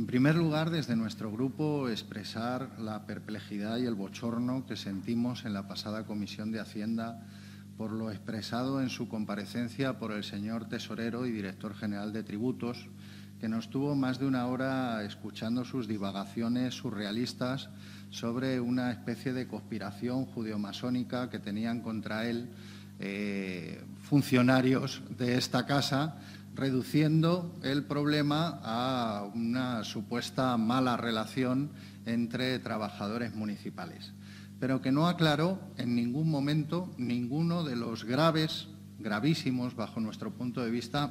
En primer lugar, desde nuestro grupo, expresar la perplejidad y el bochorno que sentimos en la pasada Comisión de Hacienda por lo expresado en su comparecencia por el señor tesorero y director general de Tributos, que nos tuvo más de una hora escuchando sus divagaciones surrealistas sobre una especie de conspiración judeomasónica que tenían contra él funcionarios de esta casa, reduciendo el problema a una supuesta mala relación entre trabajadores municipales, pero que no aclaró en ningún momento ninguno de los gravísimos, bajo nuestro punto de vista,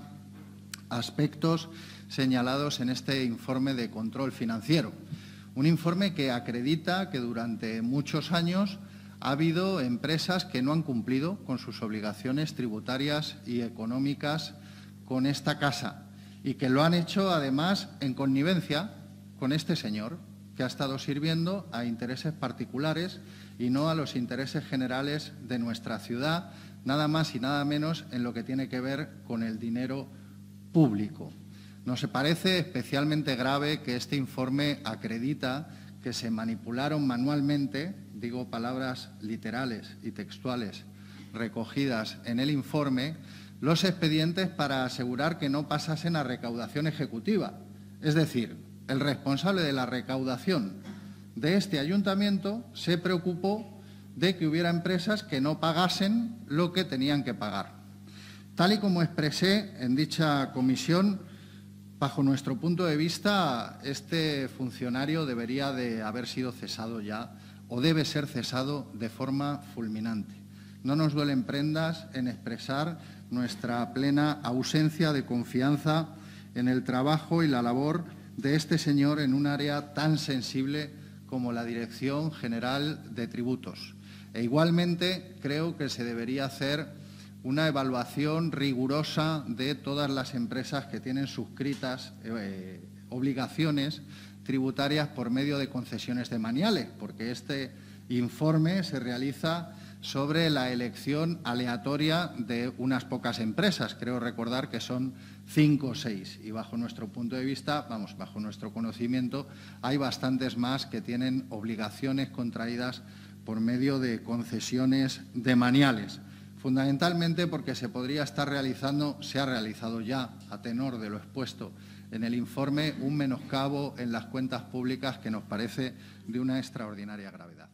aspectos señalados en este informe de control financiero. Un informe que acredita que durante muchos años ha habido empresas que no han cumplido con sus obligaciones tributarias y económicas con esta casa y que lo han hecho, además, en connivencia con este señor, que ha estado sirviendo a intereses particulares y no a los intereses generales de nuestra ciudad, nada más y nada menos en lo que tiene que ver con el dinero público. Nos parece especialmente grave que este informe acredita que se manipularon manualmente, digo palabras literales y textuales recogidas en el informe, los expedientes para asegurar que no pasasen a recaudación ejecutiva. Es decir, el responsable de la recaudación de este ayuntamiento se preocupó de que hubiera empresas que no pagasen lo que tenían que pagar. Tal y como expresé en dicha comisión, bajo nuestro punto de vista, este funcionario debería de haber sido cesado ya o debe ser cesado de forma fulminante. No nos duelen prendas en expresar nuestra plena ausencia de confianza en el trabajo y la labor de este señor en un área tan sensible como la Dirección General de Tributos. E igualmente creo que se debería hacer una evaluación rigurosa de todas las empresas que tienen suscritas obligaciones tributarias por medio de concesiones demaniales, porque este informe se realiza sobre la elección aleatoria de unas pocas empresas. Creo recordar que son 5 o 6 y bajo nuestro punto de vista, bajo nuestro conocimiento, hay bastantes más que tienen obligaciones contraídas por medio de concesiones demaniales. Fundamentalmente porque se podría estar realizando, se ha realizado ya, a tenor de lo expuesto en el informe, un menoscabo en las cuentas públicas que nos parece de una extraordinaria gravedad.